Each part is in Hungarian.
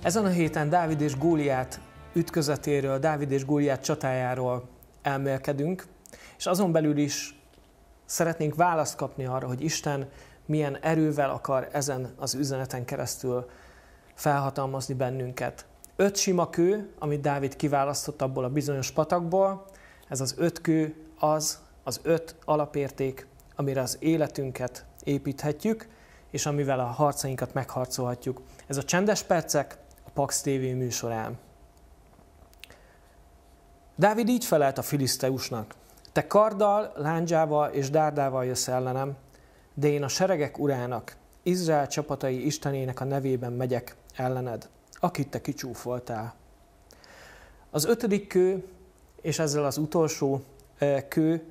Ezen a héten Dávid és Góliát ütközetéről, Dávid és Góliát csatájáról elmélkedünk, és azon belül is szeretnénk választ kapni arra, hogy Isten milyen erővel akar ezen az üzeneten keresztül felhatalmazni bennünket. 5 sima kő, amit Dávid kiválasztott abból a bizonyos patakból, ez az 5 kő az 5 alapérték, amire az életünket építhetjük, és amivel a harcainkat megharcolhatjuk. Ez a Csendes Percek a Pax TV műsorán. Dávid így felelt a filiszteusnak: te karddal, lándzsával és dárdával jössz ellenem, de én a seregek urának, Izrael csapatai Istenének a nevében megyek ellened, akit te kicsúfoltál. Az 5. kő, és ezzel az utolsó kő,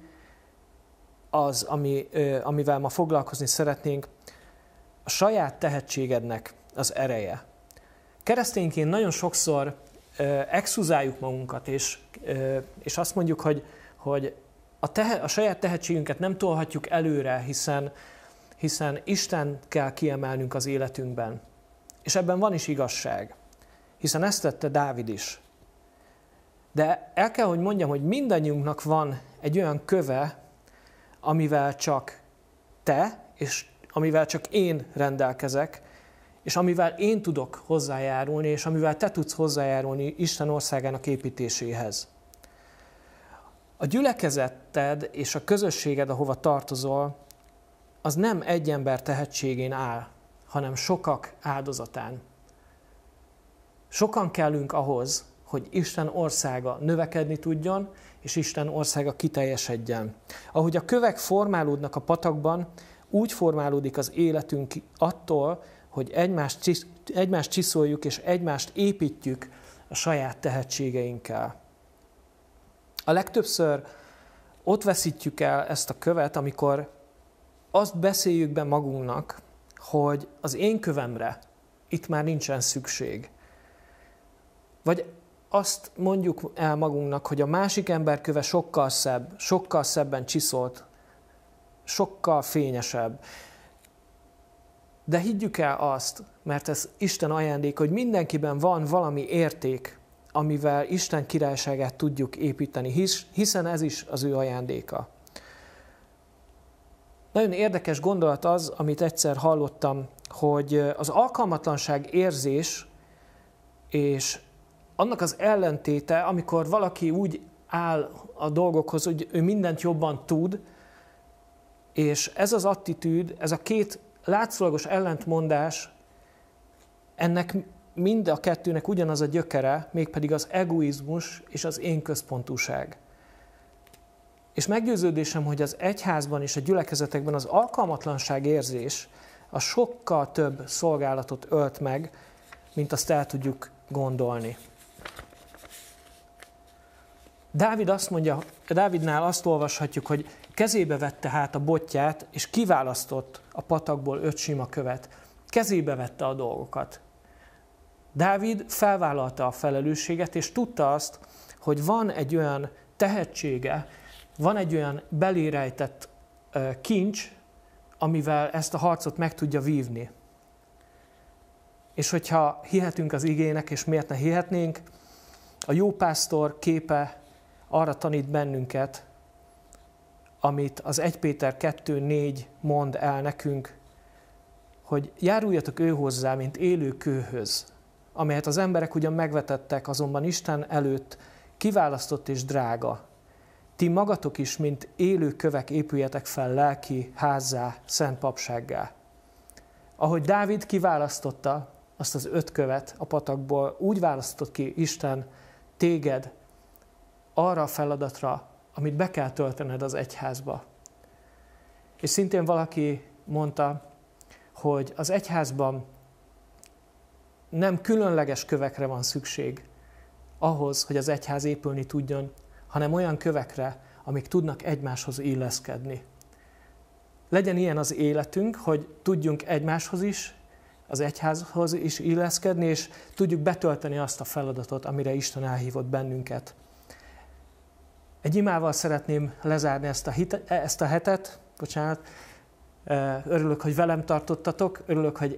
az, amivel ma foglalkozni szeretnénk, a saját tehetségednek az ereje. Keresztényként nagyon sokszor exhuzáljuk magunkat, és azt mondjuk, hogy a saját tehetségünket nem tolhatjuk előre, hiszen Isten kell kiemelnünk az életünkben. És ebben van is igazság, hiszen ezt tette Dávid is. De el kell, hogy mondjam, hogy mindannyiunknak van egy olyan köve, amivel csak te, és amivel csak én rendelkezek, és amivel én tudok hozzájárulni, és amivel te tudsz hozzájárulni Isten országának építéséhez. A gyülekezeted és a közösséged, ahova tartozol, az nem egy ember tehetségén áll, hanem sokak áldozatán. Sokan kellünk ahhoz, hogy Isten országa növekedni tudjon, és Isten országa kiteljesedjen. Ahogy a kövek formálódnak a patakban, úgy formálódik az életünk attól, hogy egymást csiszoljuk és egymást építjük a saját tehetségeinkkel. A legtöbbször ott veszítjük el ezt a követ, amikor azt beszéljük be magunknak, hogy az én kövemre itt már nincsen szükség. Vagy azt mondjuk el magunknak, hogy a másik ember köve sokkal szebb, sokkal szebben csiszolt, sokkal fényesebb. De higgyük el azt, mert ez Isten ajándék, hogy mindenkiben van valami érték, amivel Isten királyságát tudjuk építeni, hiszen ez is az ő ajándéka. Nagyon érdekes gondolat az, amit egyszer hallottam, hogy az alkalmatlanság érzés és annak az ellentéte, amikor valaki úgy áll a dolgokhoz, hogy ő mindent jobban tud, és ez az attitűd, ez a két látszólagos ellentmondás, ennek mind a kettőnek ugyanaz a gyökere, mégpedig az egoizmus és az énközpontúság. És meggyőződésem, hogy az egyházban és a gyülekezetekben az alkalmatlanság érzés a sokkal több szolgálatot ölt meg, mint azt el tudjuk gondolni. Dávidnál azt olvashatjuk, hogy kezébe vette hát a botját, és kiválasztott a patakból 5 sima követ. Kezébe vette a dolgokat. Dávid felvállalta a felelősséget, és tudta azt, hogy van egy olyan tehetsége, van egy olyan belérejtett kincs, amivel ezt a harcot meg tudja vívni. És hogyha hihetünk az igének, és miért ne hihetnénk, a jópásztor képe arra tanít bennünket, amit az 1 Péter 2:4 mond el nekünk, hogy járuljatok ő hozzá, mint élő kőhöz, amelyet az emberek ugyan megvetettek, azonban Isten előtt kiválasztott és drága. Ti magatok is, mint élő kövek épüljetek fel lelki házzá, szent papsággá. Ahogy Dávid kiválasztotta azt az 5 követ a patakból, úgy választott ki Isten téged arra a feladatra, amit be kell töltened az egyházba. És szintén valaki mondta, hogy az egyházban nem különleges kövekre van szükség ahhoz, hogy az egyház épülni tudjon, hanem olyan kövekre, amik tudnak egymáshoz illeszkedni. Legyen ilyen az életünk, hogy tudjunk egymáshoz is, az egyházhoz is illeszkedni, és tudjuk betölteni azt a feladatot, amire Isten elhívott bennünket. Egy imával szeretném lezárni ezt a hetet. Örülök, hogy velem tartottatok, örülök, hogy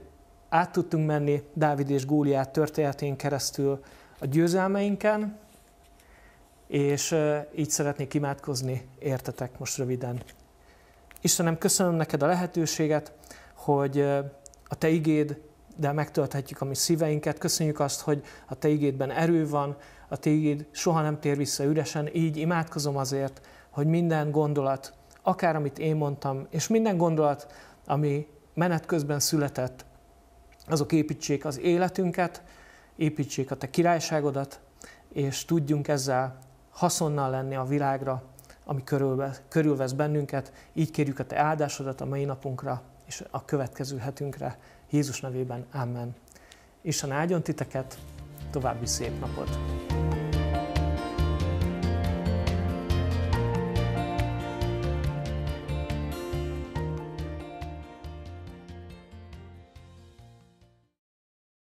át tudtunk menni Dávid és Góliát történetén keresztül a győzelmeinken, és így szeretnék imádkozni értetek most röviden. Istenem, köszönöm neked a lehetőséget, hogy a Te igéddel megtölthetjük a mi szíveinket. Köszönjük azt, hogy a Te igédben erő van, a Te igéd soha nem tér vissza üresen. Így imádkozom azért, hogy minden gondolat, akár amit én mondtam, és minden gondolat, ami menet közben született, azok építsék az életünket, építsék a Te királyságodat, és tudjunk ezzel haszonnal lenni a világra, ami körülvesz bennünket. Így kérjük a Te áldásodat a mai napunkra és a következő hetünkre. Jézus nevében, amen. Isten áldjon titeket, további szép napot!